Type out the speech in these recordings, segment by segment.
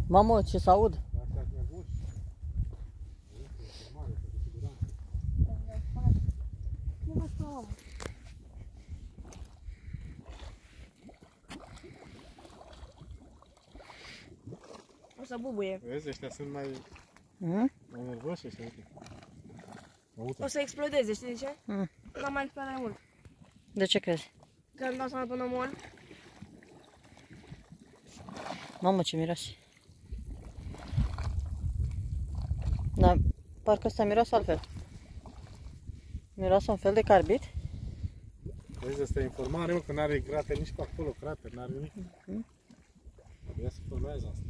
Mamă, ce să aud? O să bubuie. Vezi, ăștia sunt mai nervoși ăștia, uite. O să explodeze, știi de ce? N-am mai explodat de mult. De ce crezi? Că îmi dau seama până mor. Mamă, ce miroase. Da, parcă ăsta miroase altfel. Miroase un fel de carbid. Vezi, asta e informare, mă, că n-are crater nici pe acolo, crater, n-are nimic. Abia se formează asta.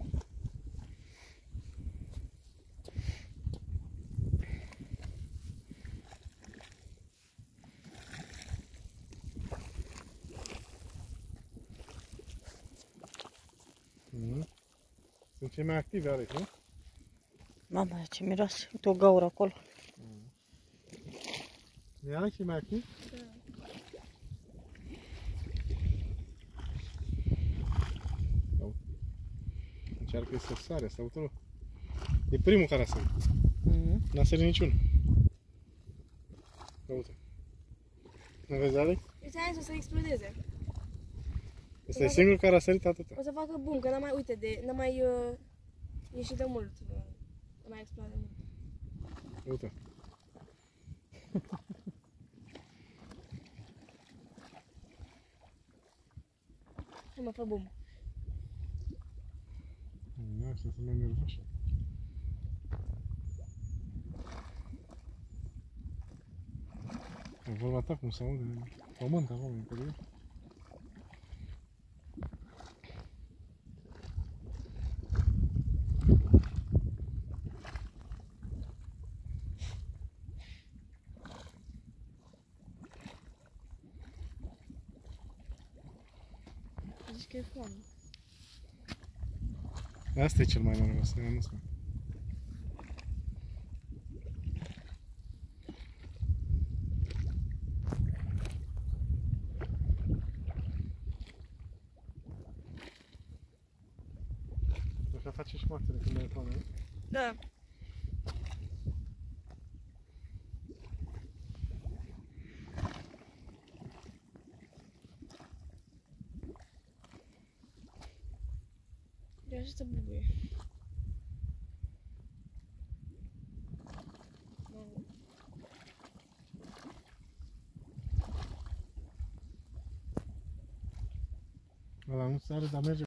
Sunt cei mai activi, Alex, nu? Mamă, ce miroase. Uite o gaură acolo. E Alex cei mai activi? Da. Încearcă să sare, să uite-l. E primul care a sărit. N-a sărit niciunul. Uite. Nu vezi, Alex? Uite, aia o să explodeze. Ăsta e singurul care a sărit atâta. O să facă bum, că n-am mai, uite, n-am mai ieșit de mult. N-am mai explodat de mult. Uite. Hai mă, fă bum. Da, ăștia sunt mai nervoși. E vorba ta cum se aude pământ acolo, în interior. Zici că e foame. Asta e cel mai nervos, să nu spun. Așa face și moartele când e foame, nu? Da. De așa se bubuie. Ăla nu sare, dar merge.